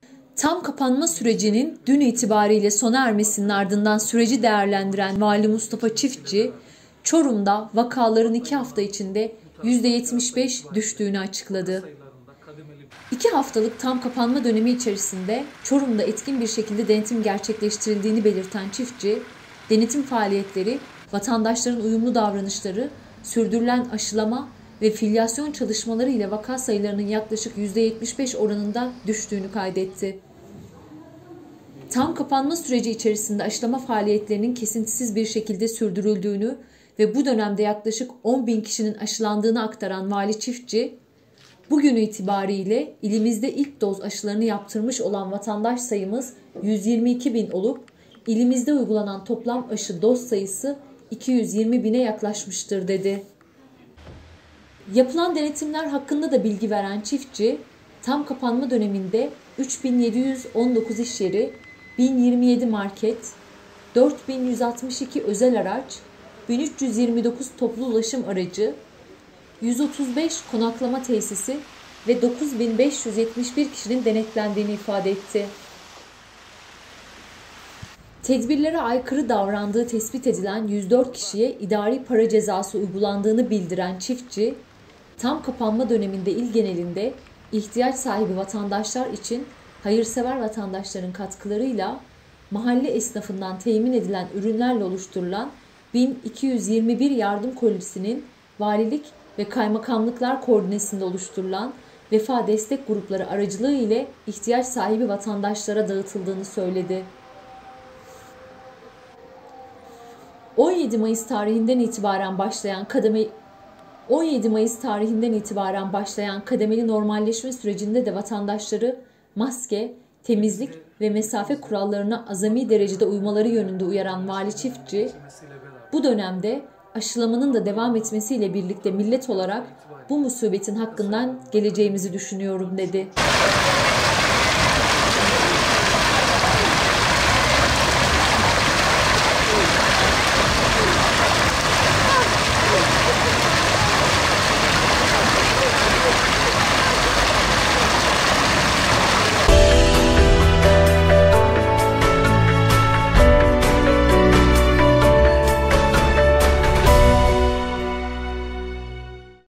Tam kapanma sürecinin dün itibariyle sona ermesinin ardından süreci değerlendiren Vali Mustafa Çiftçi, Çorum'da vakaların 2 hafta içinde %75 düştüğünü açıkladı. 2 haftalık tam kapanma dönemi içerisinde Çorum'da etkin bir şekilde denetim gerçekleştirildiğini belirten Çiftçi, denetim faaliyetleri, vatandaşların uyumlu davranışları, sürdürülen aşılama ve filyasyon çalışmaları ile vaka sayılarının yaklaşık %75 oranında düştüğünü kaydetti. Tam kapanma süreci içerisinde aşılama faaliyetlerinin kesintisiz bir şekilde sürdürüldüğünü ve bu dönemde yaklaşık 10.000 kişinin aşılandığını aktaran Vali Çiftçi, bugünü itibariyle ilimizde ilk doz aşılarını yaptırmış olan vatandaş sayımız 122.000 olup, ilimizde uygulanan toplam aşı doz sayısı 220.000'e yaklaşmıştır dedi. Yapılan denetimler hakkında da bilgi veren Çiftçi, tam kapanma döneminde 3.719 iş yeri, 1027 market, 4.162 özel araç, 1329 toplu ulaşım aracı, 135 konaklama tesisi ve 9.571 kişinin denetlendiğini ifade etti. Tedbirlere aykırı davrandığı tespit edilen 104 kişiye idari para cezası uygulandığını bildiren Çiftçi, tam kapanma döneminde il genelinde ihtiyaç sahibi vatandaşlar için hayırsever vatandaşların katkılarıyla mahalle esnafından temin edilen ürünlerle oluşturulan 1221 yardım kolisinin valilik ve kaymakamlıklar koordinesinde oluşturulan vefa destek grupları aracılığı ile ihtiyaç sahibi vatandaşlara dağıtıldığını söyledi. 17 Mayıs tarihinden itibaren başlayan kademeli normalleşme sürecinde de vatandaşları maske, temizlik ve mesafe kurallarına azami derecede uymaları yönünde uyaran Vali Çiftçi, bu dönemde aşılamanın da devam etmesiyle birlikte millet olarak bu musibetin hakkından geleceğimizi düşünüyorum dedi.